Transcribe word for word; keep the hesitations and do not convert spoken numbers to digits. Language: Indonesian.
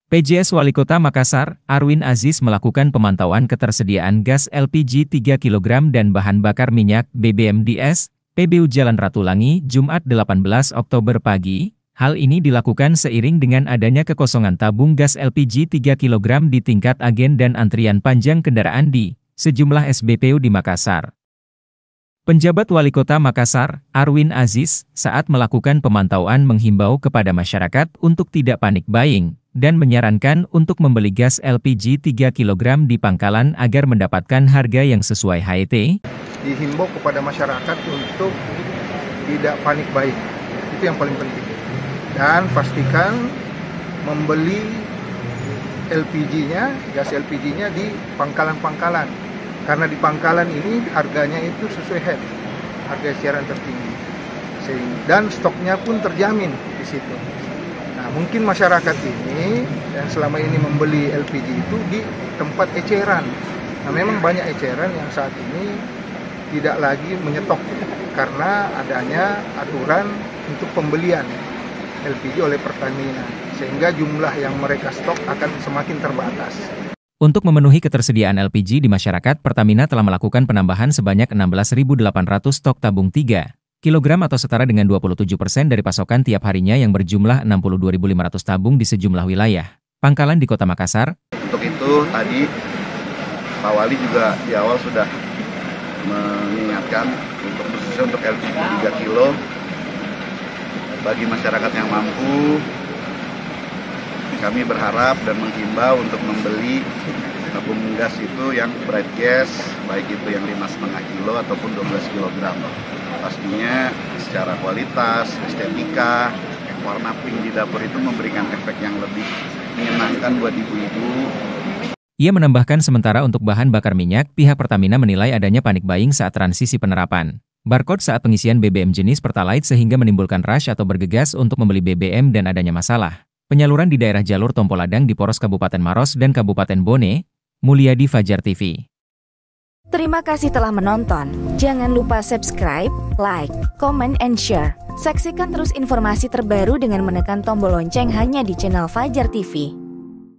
P J S Wali Kota Makassar, Arwin Aziz melakukan pemantauan ketersediaan gas L P G tiga kilogram dan bahan bakar minyak B B M di S P B U Jalan Ratulangi, Jumat delapan belas Oktober pagi. Hal ini dilakukan seiring dengan adanya kekosongan tabung gas L P G tiga kilogram di tingkat agen dan antrian panjang kendaraan di sejumlah S B P U di Makassar. Penjabat Wali Kota Makassar, Arwin Aziz, saat melakukan pemantauan menghimbau kepada masyarakat untuk tidak panik buying, dan menyarankan untuk membeli gas L P G tiga kilogram di pangkalan agar mendapatkan harga yang sesuai H E T. Dihimbau kepada masyarakat untuk tidak panik buying, itu yang paling penting. Dan pastikan membeli L P G-nya, gas L P G-nya di pangkalan-pangkalan. Karena di pangkalan ini harganya itu sesuai H E T, harga eceran tertinggi. Dan stoknya pun terjamin di situ. Nah, mungkin masyarakat ini yang selama ini membeli L P G itu di tempat eceran. Nah, memang banyak eceran yang saat ini tidak lagi menyetok karena adanya aturan untuk pembelian L P G oleh Pertamina, sehingga jumlah yang mereka stok akan semakin terbatas. Untuk memenuhi ketersediaan L P G di masyarakat, Pertamina telah melakukan penambahan sebanyak enam belas ribu delapan ratus stok tabung tiga kilogram atau setara dengan dua puluh tujuh persen dari pasokan tiap harinya yang berjumlah enam puluh dua ribu lima ratus tabung di sejumlah wilayah pangkalan di Kota Makassar. Untuk itu tadi Pak Wali juga di awal sudah mengingatkan untuk khususnya untuk L P G tiga kilo bagi masyarakat yang mampu. Kami berharap dan menghimbau untuk membeli tabung gas itu yang bright gas, baik itu yang lima koma lima kilo ataupun dua belas kilogram. Pastinya secara kualitas, estetika, warna pink di dapur itu memberikan efek yang lebih menyenangkan buat ibu-ibu. Ia menambahkan sementara untuk bahan bakar minyak, pihak Pertamina menilai adanya panik buying saat transisi penerapan barcode saat pengisian B B M jenis Pertalite sehingga menimbulkan rush atau bergegas untuk membeli B B M dan adanya masalah penyaluran di daerah jalur Tompoladang di Poros Kabupaten Maros dan Kabupaten Bone. Mulyadi, Fajar T V. Terima kasih telah menonton. Jangan lupa subscribe, like, comment, and share. Saksikan terus informasi terbaru dengan menekan tombol lonceng hanya di channel Fajar T V.